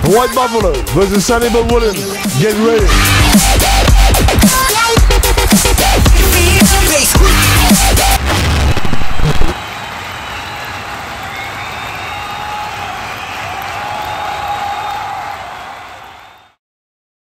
White Buffalo versus Sonny but Williams. Get ready.